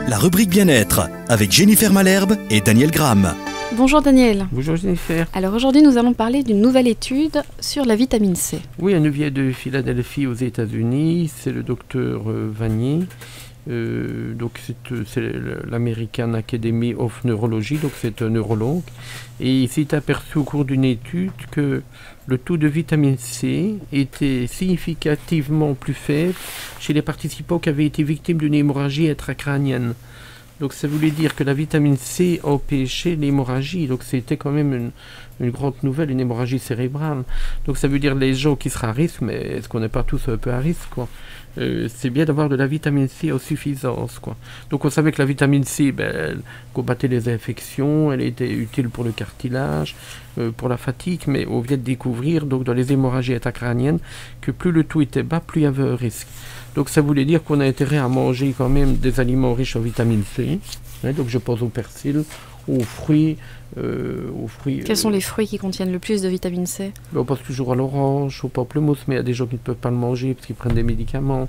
La rubrique bien-être avec Jennifer Malherbe et Daniel Graham. Bonjour Daniel. Bonjour Jennifer. Alors aujourd'hui nous allons parler d'une nouvelle étude sur la vitamine C. Oui, elle nous vient de Philadelphie aux États-Unis, c'est le docteur Vanier. Donc c'est l'American Academy of Neurology, donc c'est un neurologue. Et il s'est aperçu au cours d'une étude que le taux de vitamine C était significativement plus faible chez les participants qui avaient été victimes d'une hémorragie intracrânienne. Donc ça voulait dire que la vitamine C empêchait l'hémorragie. Donc c'était quand même une grande nouvelle, une hémorragie cérébrale. Donc ça veut dire les gens qui seraient à risque, mais est-ce qu'on n'est pas tous un peu à risque, quoi? C'est bien d'avoir de la vitamine C en suffisance, quoi. Donc on savait que la vitamine C, elle combattait les infections, elle était utile pour le cartilage, pour la fatigue, mais on vient de découvrir, donc dans les hémorragies intracrâniennes, que plus le taux était bas, plus il y avait un risque. Donc ça voulait dire qu'on a intérêt à manger quand même des aliments riches en vitamine C. Donc je pense au persil, aux fruits. Quels sont les fruits qui contiennent le plus de vitamine C? On pense toujours à l'orange, au pamplemousse, mais il y a des gens qui ne peuvent pas le manger parce qu'ils prennent des médicaments.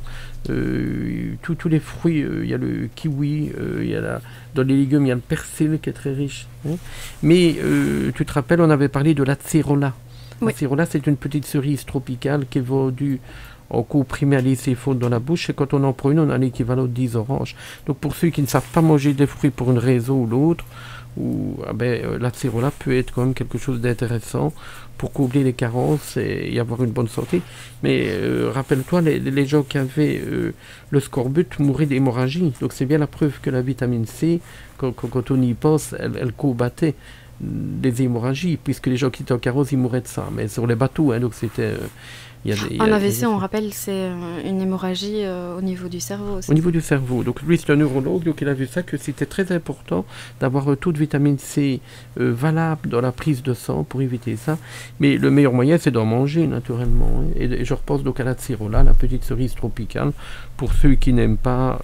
Tous les fruits, il y a le kiwi, dans les légumes, il y a le persil qui est très riche. Mais tu te rappelles, on avait parlé de l'acérola. Oui. L'acérola, c'est une petite cerise tropicale qui est vendue en comprimé à laisser fondre dans la bouche, et quand on en prend une, on a l'équivalent de 10 oranges. Donc pour ceux qui ne savent pas manger des fruits pour une raison ou l'autre, l'acérola peut être quand même quelque chose d'intéressant pour combler les carences et avoir une bonne santé. Mais rappelle-toi, les gens qui avaient le scorbut mouraient d'hémorragie. Donc c'est bien la preuve que la vitamine C, quand on y pense, elle combattait des hémorragies, puisque les gens qui étaient en carrosse, ils mouraient de ça. Mais sur les bateaux, donc c'était... Un AVC, on rappelle, c'est une hémorragie au niveau du cerveau. Au niveau du cerveau. Donc lui, c'est un neurologue, donc il a vu ça, que c'était très important d'avoir un taux de vitamine C valable dans la prise de sang pour éviter ça. Mais le meilleur moyen, c'est d'en manger, naturellement. Et je repense donc à l'acérola, la petite cerise tropicale, pour ceux qui n'aiment pas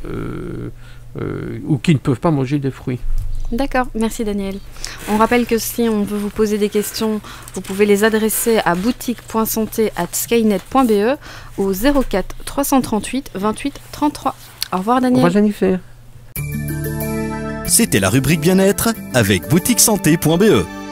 ou qui ne peuvent pas manger des fruits. D'accord, merci Daniel. On rappelle que si on veut vous poser des questions, vous pouvez les adresser à boutique.santé@skynet.be au 04 338 28 33. Au revoir Daniel. Au revoir Jennifer. C'était la rubrique bien-être avec boutiquesanté.be.